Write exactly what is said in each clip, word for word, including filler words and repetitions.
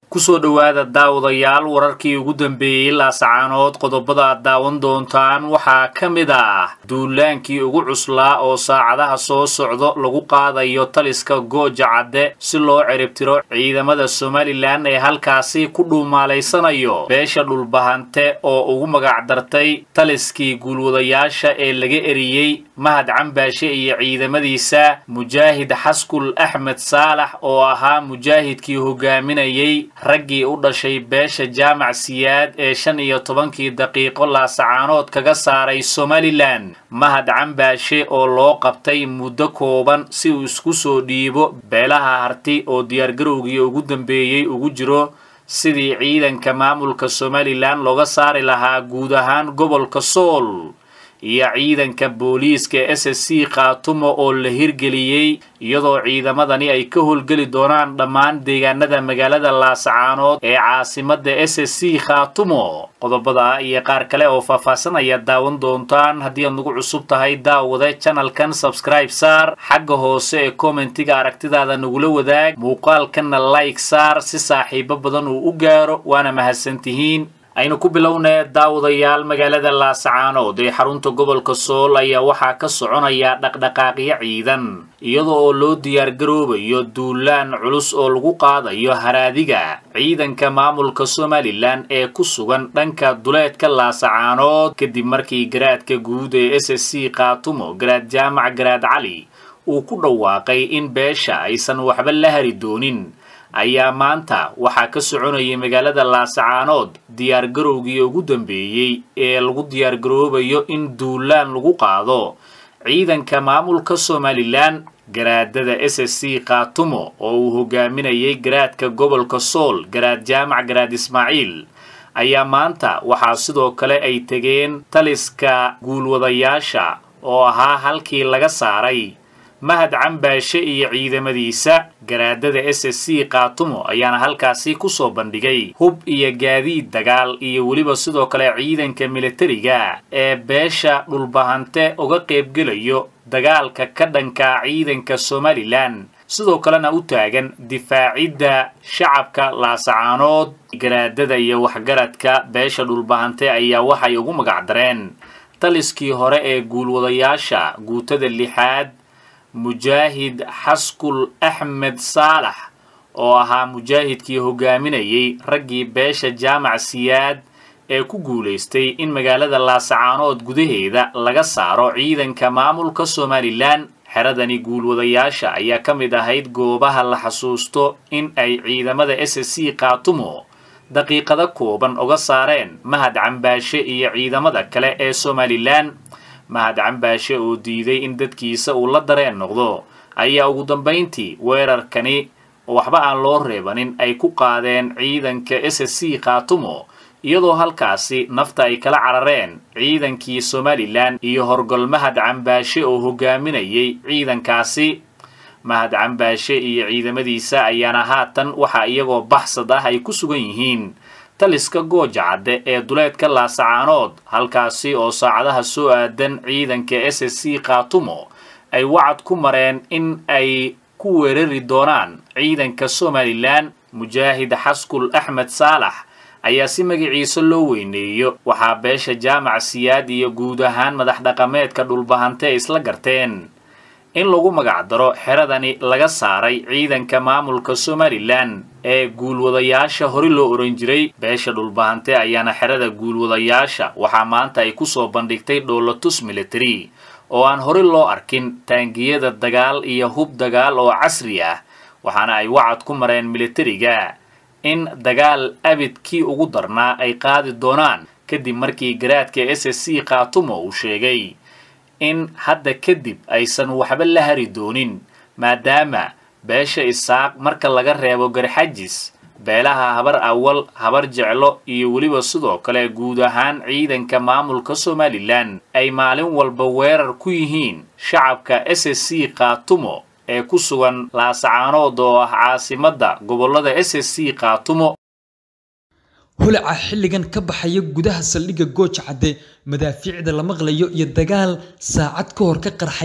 kusoo dhawaada daawadayaal wararkii ugu dambeeyay Laascaanood qodobada daawan doontaan waxaa kamid ah duulaankii ugu cuslaa oo saacadaha soo socdo lagu qaadayo taliska Gooja Cadde si loo ciribtiro ciidamada Somaliland ee halkaasi ku dhuumaaleysanayo beesha dhulbahante oo ugu magac dartay taliskii guulwadayaasha ee laga eriyay Mahad Cambaashe iyo ciidamadiisa Mujaahid Xaskul Axmed Saalax oo ahaa mujaahidkii hogaaminayay raggii u dhashay beesha jaamac siyaad ee shan iyo tobankii daqiiqo Laascaanood kaga saaray Somaliland Mahad Cambaashe oo loo qabtay muddo kooban si uu isku soo dhiibo beelaha harti oo diyaar garowgii ugu dambeeyay ugu jiro sidii ciidanka maamulka Somaliland looga saari lahaa guud ahaan gobolka Sool iyo ciidanka booliiska S S C Khaatumo oo la hirgeliyay iyadoo ciidamadani ay ka howlgali doonaan dhammaan deegaanada magaalada Laascaanood ee caasimadda S S C Khaatumo qodobada iyo qaar kale oo faahfaahsan ayaa daawan doontaan haddii aad nagu cusub tahay daawada channelkan subscribe saar xagga hoose ee commentiga aragtidaada nagula wadaag muuqaalkana like saar si saaxiibo badan uu u gaaro waana mahadsantihiin aynu ku bilownaa daawadayaal magaalada Laascaanood ee xarunta gobolka Sool ayaa waxaa ka soconaya dhaqdhaqaaqyo ciidan iyadoo loo diyaar garoobayo duulaan culus oo lagu qaadayo haraadiga ciidanka maamulka Somaliland ee ku sugan dhanka duleedka Laascaanood kadib markii garaadka guud ee S S C Khaatumo garaad jaamac garaad cali uu ku dhawaaqay in beesha aysan waxba la hari doonin ayaa maanta waxaa ka soconayay magaalada Laascaanood diyaar garowgii ugu dambeeyay ee lagu diyaar garoobayo in duulaan lagu qaado ciidanka maamulka Somaliland garaadada S S C Khaatumo oo uu hogaaminayay garaadka gobolka Sool garaad jaamac garaad Ismaaciil ayaa maanta waxaa sidoo kale ay tageen taliska guulwadayaasha oo ahaa halkii laga saaray Mahad Cambaashe iyo ciidamadiisa garaadada S S C Khaatumo ayaana halkaasi ku soo bandhigay hub iyo gaadiid dagaal iyo waliba sidoo kale ciidanka militariga ee beesha dhulbahante uga qayb gelayo dagaalka ka dhanka ciidanka Somaliland sidoo kalena u taagan difaacidda shacabka Laascaanood garaadada iyo waxgaradka beesha dhulbahante ayaa waxay ugu magac dareen taliskii hore ee guulwadayaasha guutada lixaad Mujaahid Xaskul Axmed Saalax oo ahaa mujaahidkii hogaaminayay raggii beesha jaamac siyaad ee ku guuleystay in magaalada Laascaanood gudaheeda laga saaro ciidanka maamulka Somaliland xeradani guulwadayaasha ayaa ka mid ahayd goobaha la xasuusto in ay ciidamada S S C Khaatumo daqiiqada kooban uga saareen Mahad Cambaashe iyo ciidamada kale ee Somaliland Mahad Cambaashe oo diiday in dadkiisa uu la dareen noqdo ayaa ugu dambeyntii weerarkani waxba aan loo reebanin ay ku qaadeen ciidanka S S C Khaatumo iyadoo halkaasi nafta ay kala carareen ciidankii Somaliland iyo horgol Mahad Cambaashe oo hogaaminayay ciidankaasi Mahad Cambaashe iyo ciidamadiisa ayaana haatan waxa iyagoo baxsad ah ay ku sugan yihiin taliska Gooja Cadde ee duleedka Laascaanood halkaasi oo saacadaha soo aadan ciidanka S S C Khaatumo ay wacad ku mareen in ay ku weerari doonaan ciidanka Somaliland Mujaahid Xaskul Axmed Saalax ayaa si magaciisa loo weyneeyo waxaa beesha jaamac siyaad iyo guud ahaan madax dhaqameedka dhulbahante isla garteen in lagu magac daro xeradani laga saaray ciidanka maamulka Somaliland ee guulwadayaasha hore loo oran jiray beesha dhulbahante ayaana xerada guulwadayaasha waxaa maanta ay ku soo bandhigtay dowlatus military oo aan hore loo arkin taangiyada dagaal iyo hub dagaal oo casri ah waxaana ay wacad ku mareen militariga in dagaal abidkii ugu darnaa ay qaadi doonaan kadib markii garaadka S S C Khaatumo uu sheegay in hadda kadib aysan waxba la hari doonin maadaama beesha Isaaq marka laga reebo garxajis beelaha habar awal habar jeclo iyo waliba sidoo kale guud ahaan ciidanka maamulka Somaliland ay maalin walba weerar ku yihiin shacabka S S C Khaatumo ee ku sugan Laascaanood oo ah caasimadda gobolada S S C Khaatumo هلع حلقان كبحية قدها سلقة قوش عدي مدافع دا لمغليو يدقال ساعد كور كقرحي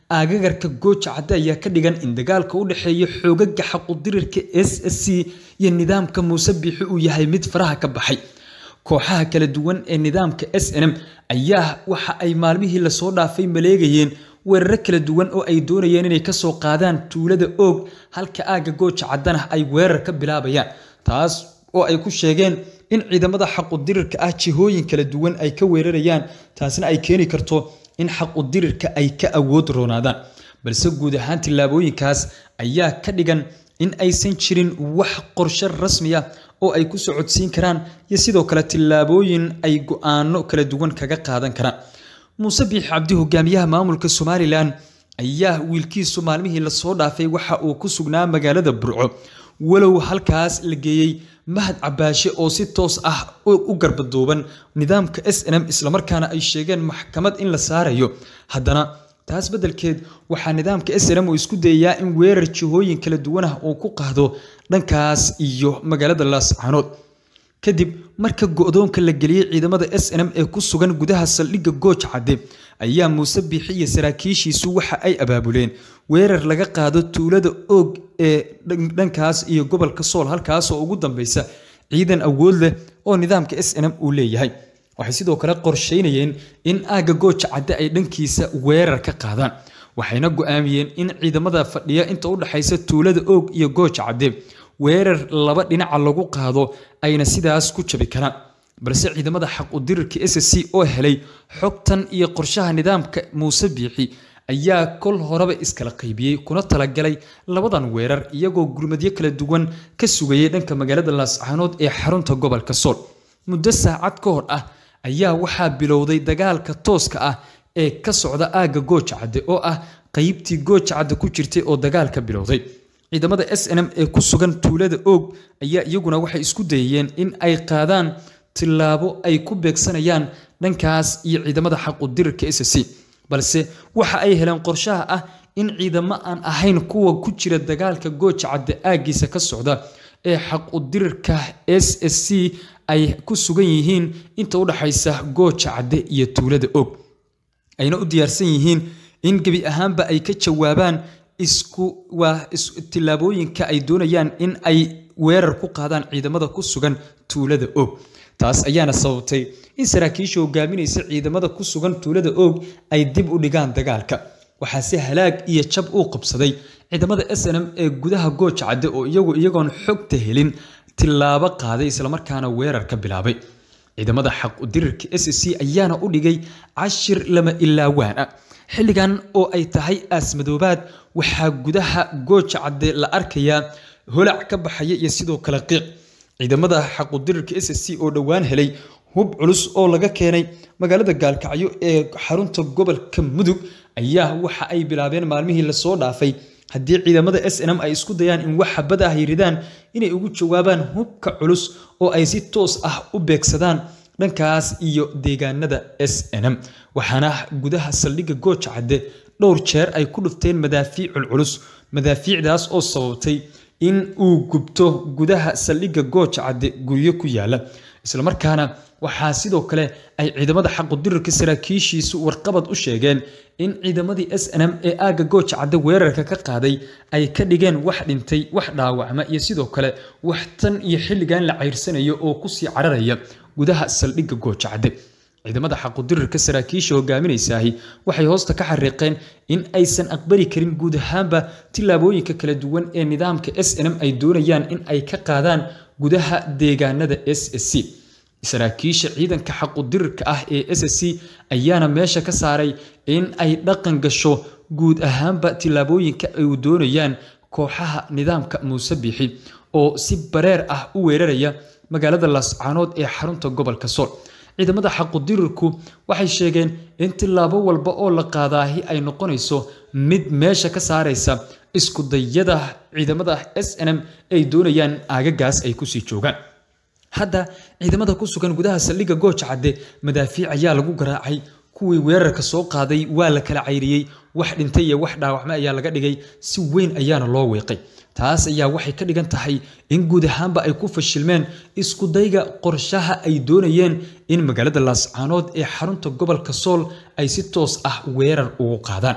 aagagarka gooja cadde ayaa ka dhigan in dagaalka u dhaxeeya xoogaga xaquudirirka S S C iyo nidaamka Muuse Biixi uu yahay mid faraha ka baxay kooxaha kala duwan ee nidaamka S N M ayaa waxa ay maalmihii la soo dhaafay maleegayeen weerar kala duwan oo ay doonayeen inay ka soo qaadaan tuulada Og halka aaga gooja caddana ay weerar ka bilaabayaan taas oo ay ku sheegeen in ciidamada xaquudirirka ah jihooyin kala duwan ay ka weerarayaan taasna ay keeni karto in xaquudirirka ay ka awood roonaadaan balse guud ahaan tilaabooyinkaas ayaa ka dhigan in aysan jirin wax qorshe rasmi ah oo ay ku socodsiin karaan iyo sidoo kale tilaabooyin ay go'aano kala duwan kaga qaadan karaan Muuse Biixi Cabdi hogaamiyaha maamulka Somaliland ayaa wiilkiisu maalmihii la soo dhaafay waxa uu ku sugnaa magaalada Burco walow halkaas la geeyay Mahad Cabaashe oo si toos ah u garbadooban nidaamka S N M isla markaana ay sheegeen maxkamad in la saarayo haddana taas bedelkeed waxa nidaamka S N M uu isku dayayaa in weerar jihooyin kala duwan ah oo ku qaado dhankaas iyo magaalada Laascaanood kadib marka go'doonka la geliyay ciidamada S N M ee ku sugan gudaha saldhigga gooja cadde ayaa Muuse Biixi iyo saraakiishiisu waxa ay abaabuleen weerar laga qaado tuulada Og ee dhankaas iyo gobolka Sool halkaas oo ugu dambaysa ciidan awood leh oo nidaamka S N M uu leeyahay waxay sidoo kale qorsheynayeen in aaga gooja cadde ay dhankiisa weerar ka qaadaan waxayna go'aamiyeen in ciidamada fadhiya inta u dhaxaysa tuulada Og iyo gooja cadde weerar laba dhinac lagu qaado ayna sidaas ku jabi karaan balse ciidamada xaquudirirka S S C oo helay xogtan iyo qorshaha nidaamka Muuse Biixi ayaa kol horeba iskala qaybiyay kuna talagalay labadan weerar iyagoo gurmadyo kala duwan ka sugayay dhanka magaalada Laascaanood ee xarunta gobolka Sool muddo saacad ka hor ah ayaa waxaa bilowday dagaalka tooska ah ee ka socda aaga gooja cadde oo ah qaybtii gooja cadde ku jirtay oo dagaalka bilowday ciidamada S N M ee ku sugan tuulada Og ayaa iyaguna waxay isku dayeen in ay qaadaan tilaabo ay ku beegsanayaan dhankaas iyo ciidamada xaquudirirka S S C balse waxa ay heleen qorshaha ah in ciidamo aan ahayn kuwa ku jira dagaalka gooja cadde aagiisa ka socda ee xaquudirirka S S C ay ku sugan yihiin inta u dhaxaysa gooja cadde iyo tuulada Og ayna u diyaarsan yihiin in gabi ahaanba ay ka jawaabaan isku waa tilaabooyinka ay doonayaan in ay weerar ku qaadaan ciidamada ku sugan tuulada Og taas ayaana sababtay in saraakiisha hogaaminaysa ciidamada ku sugan tuulada Og ay dib u dhigaan dagaalka waxaa si halaag iyo jab uu qabsaday ciidamada S N M ee gudaha gooja cadde oo iyagu iyagoon xogta helin tilaabo qaaday isla markaana weerar ka bilaabay ciidamada xaquudirirka S S C ayaana u dhigay cashir lama ilaawaan ah xilligan oo ay tahay aasmadoobaad waxaa gudaha gooja cadde la arkayaa holac ka baxaya iyo sidoo kale qiiq ciidamada xaquudirirka S S C oo dhawaan helay hub culus oo laga keenay magaalada Gaalkacyo ee xarunta gobolka Mudug ayaa waxa ay bilaabeen maalmihii la soo dhaafay haddii ciidamada S N M ay isku dayaan in wax xabad ah yiridaan inay ugu jawaabaan hubka culus oo ay si toos ah u beegsadaan dhankaas iyo deegaanada S N M waxaana gudaha saldhigga gooja cadde dhowr jeer ay ku dhufteen madaafiic culus madaafiicdaas oo sababtay in uu gubto gudaha saldhigga gooja cadde guryo ku yaala isla markaana waxaa sidoo kale ay ciidamada xaquudirirka saraakiishiisu warqabad u sheegeen in ciidamadii S N M ee aaga gooja cadde weerarka ka qaaday ay ka dhigeen wax dhintay wax dhaawacma iyo sidoo kale wax tan iyo xilligan la ceyrsanayo oo ku sii cararaya gudaha saldhigga gooja cadde ciidamada xaquudirirka saraakiisha hogaaminaysaah waxay hoosta ka xariiqeen in aysan aqbali karin guud ahaanba tilaabooyinka kala duwan ee nidaamka S N M ay doonayaan in ay ka qaadaan gudaha deegaanada S S C saraakiisha ciidanka xaquudirirka ah ee S S C ayaana meesha ka saaray in ay dhaqan gasho guud ahaanba tilaabooyinka ay doonayaan kooxaha nidaamka Muuse Biixi oo si bareer ah u weeraraya magaalada Laascaanood ee xarunta gobolka Sool ciidamada xaquudirirku waxay sheegeen in tilaabo walba oo la qaadaahi ay noqonayso mid meesha ka saaraysa isku dayada ciidamada S N M ay doonayaan aagagaas ay ku sii joogaan hadda ciidamada ku sugan gudaha saldhigga gooja cadde madaafiic ayaa lagu garaacay kuwii weerarka soo qaaday waa la kala cayriyay wax dhintay iyo wax dhaawacma ayaa laga dhigay si weyn ayaana loo weeqay taas ayaa waxay ka dhigan tahay in guud ahaanba ay ku fashilmeen isku dayga qorshaha ay doonayeen in magaalada Laascaanood ee xarunta gobolka Sool ay si toos ah weerar ugu qaadaan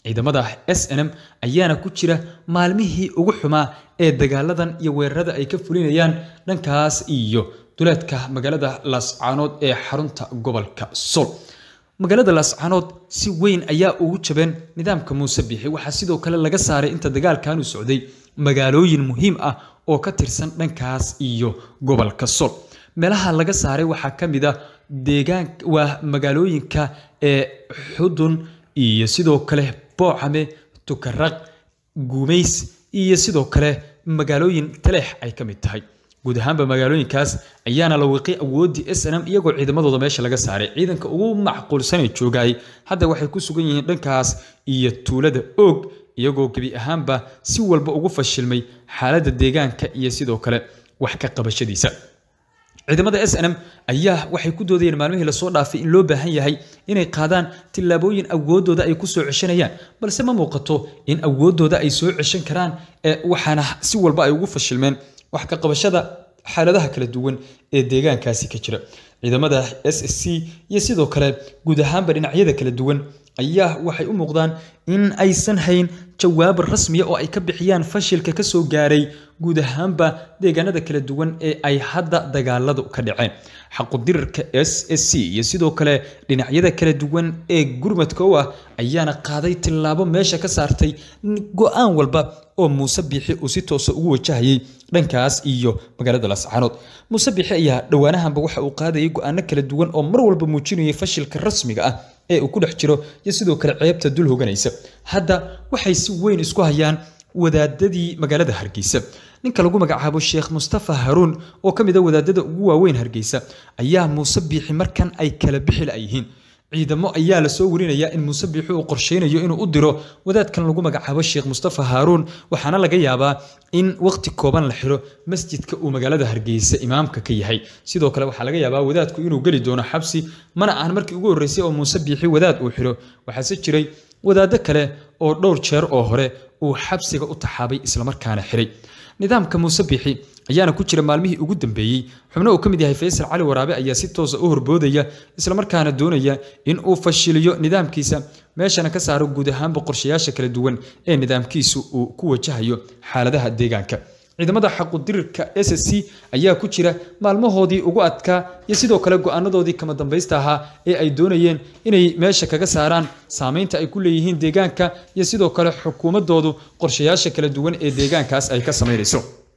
ciidamada S N M ayaana ku jira maalmihii ugu xumaa ee dagaaladan iyo weerarada ay ka fulinayaan dhankaas iyo duleedka magaalada Laascaanood ee xarunta gobolka Sool. magaalada Laascaanood si weyn ayaa ugu jabeen nidaamka Muuse Biixi waxa sidoo kale laga saaray inta dagaalkan uu socday magaalooyin muhiim ah oo ka tirsan dhankaas iyo gobolka Sool. meelaha laga saaray waxa kamid ah deegaan waa magaalooyinka ee Xudun iyo sidoo kale Boocame, Tukaraq, Guumeys iyo sidoo kale magaalooyin Taleex ay kamid tahay. guud ahaanba magaalooyinkaas ayaana la wiqi awoodii S N M iyagoo ciidamadooda meesha laga saaray. ciidanka ugu macquulsan ee joogay hadda waxay ku sugan yihiin dhankaas iyo tuulada Og iyagoo gabi ahaanba si walba ugu fashilmay xaaladda deegaanka iyo sidoo kale wax ka qabashadiisa. ciidamada S N M ayaa waxay ku doodayeen maalmihii la soo dhaafay in loo baahan yahay inay qaadaan tilaabooyin awoodooda ay ku soo ceshanayaan balse ma muuqato in awoodooda ay soo ceshan karaan ee waxaana si walba ay ugu fashilmeen wax ka qabashada xaaladaha kala duwan ee deegaankaasi ka jira. ciidamada S S C iyo sidoo kale guud ahaanba dhinacyada kala duwan ayaa waxay u muuqdaan in aysan hayn jawaab rasmi ah oo ay ka bixiyaan fashilka ka soo gaaray guud ahaanba deegaanada kala duwan ee ay hadda dagaaladu ka dhaceen. xaqudirka S S C iyo sidoo kale dhinacyada kala duwan ee gurmadka ah ayaana qaaday tilaabo meesha ka saartay go'aan walba oo Muuse Biixi uu si toos ah ugu wajahayay dhankaas iyo magaalada Laascaanood. Muuse Biixi ayaa dhawaanahanba waxa uu qaadayay go'aano kala duwan oo mar walba muujinayay fashilka rasmiga ah ee uu ku dhex jiro iyo sidoo kale ceebta dul hoganaysa. hadda waxay si weyn isku hayaan wadaadadii magaalada Hargeysa. ninka lagu magacaabo Sheekh Mustafa Haruun oo kamid ah wadaadada ugu waaweyn Hargeysa ayaa Muuse Biixi markan ay kala bixi laayihiin. ciidamo ayaa la soo warinayaa in Muuse Biixi uu qorsheynayo inuu u diro wadaadkan lagu magacaabo Sheekh Mustafa Haruun waxaana laga yaabaa in waqti kooban la xiro masjidka uu magaalada Hargeysa imaamka ka yahay. sidoo kale waxa laga yaabaa wadaadku inuu gali doono xabsi mana aan markii ugu horeysay oo Muuse Biixi wadaad uu xiro waxa si jiray wadaado kale oo dhowr jeer oo hore uu xabsiga u taxaabay isla markaana xiray. nidaamka Muuse Biixi ayaana ku jira maalmihii ugu dambeeyay xubno uu kamid yahay Faysal Cali Waraabe ayaa si toos ah u horboodaya isla markaana doonaya in uu fashiliyo nidaamkiisa meeshana ka saaro guud ahaan qorshayaasha kala duwan ee nidaamkiisu uu ku wajahayo xaaladaha deegaanka. ciidamada xaqudirka S S C ayaa ku jira maalmahoodii ugu adkaa iyo sidoo kale go'aanadoodii kama dambaysta ahaa ee ay doonayeen inay meesha kaga saaraan saameynta ay ku leeyihiin deegaanka iyo sidoo kale xukuumadoodu qorshayaasha kala duwan ee deegaankaas ay ka sameynayso.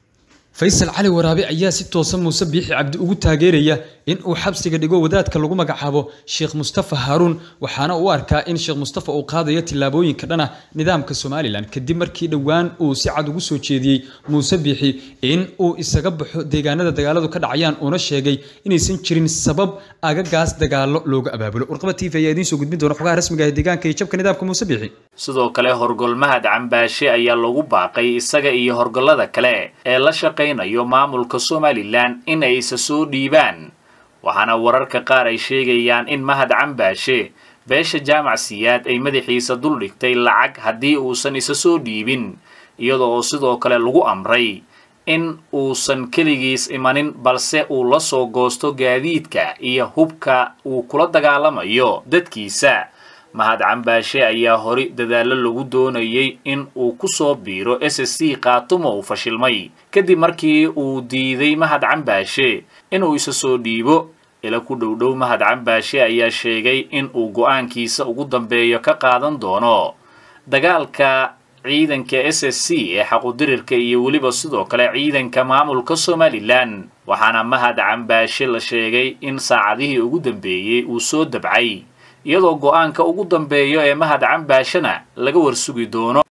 Faysal Cali Waraabe ayaa si toosan Muuse Biixi Cabdi ugu taageeraya in uu xabsiga dhigo wadaadka lagu magacaabo Sheekh Mustafa Haruun waxaana uu arkaa in Sheekh Mustafa uu qaadayo tilaabooyinka dhana nidaamka Somaliland kadib markii dhawaan uu si cad ugu soo jeediyay Muuse Biixi in uu isaga baxo deegaanada dagaaladu ka dhacayaan una sheegay inaysan jirin sabab agagaas dagaalo looga abaabulo. warqaba T V ayaa idin soo gudbin doona xogaha rasmiga ah ee deegaanka iyo jabka nidaamka Muuse Biixi. sidoo kale horgolmahad Cambaashe ayaa lagu baaqay isaga iyo horgolada kale ee la shaqeynayo maamulka Somaliland in ay isa soo dhiibaan waxaana wararka qaar ay sheegayaan in Mahad Cambaashe beesha jaamac siyaad ay madaxiisa dul dhigtay lacag haddii uusan isa soo dhiibin iyadoo sidoo kale lagu amray in uusan keligiis imanin balse uu la soo goosto gaadiidka iyo hubka uu kula dagaalamayo dadkiisa. Mahad Cambaashe ayaa hori dadaalo lagu doonayay in uu ku soo biiro S S C qaatumo uu fashilmay kadib markii uu diiday Mahad Cambaashe inuu isa soo dhiibo. ila ku dhowdhow Mahad Cambaashe ayaa sheegay in uu go'aankiisa ugu dambeeyo ka qaadan doono dagaalka ciidanka S S C ee xaqudirirka iyo waliba sidoo kale ciidanka maamulka Somaliland. waxaana Mahad Cambaashe la sheegay in saacadihii ugu dambeeyay uu soo dabcay iyadoo go'aanka ugu dambeeyo ee Mahad Cambaashena laga warsugi doono.